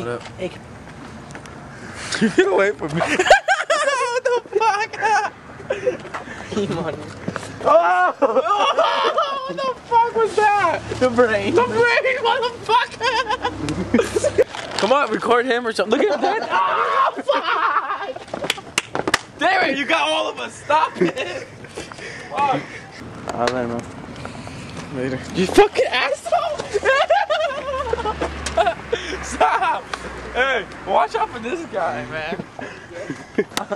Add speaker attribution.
Speaker 1: what up?
Speaker 2: Hey.
Speaker 1: Get away from me. What the fuck?
Speaker 2: Come on.
Speaker 1: Oh! What the fuck was that?
Speaker 2: The brain.
Speaker 1: The brain, motherfucker! Come on, record him or something. Look at that. Oh, fuck! Damn it, you got all of us. Stop it. Fuck.
Speaker 2: I'll let him know.
Speaker 1: Later. You fucking asshole! Stop! Hey, watch out for this guy, man.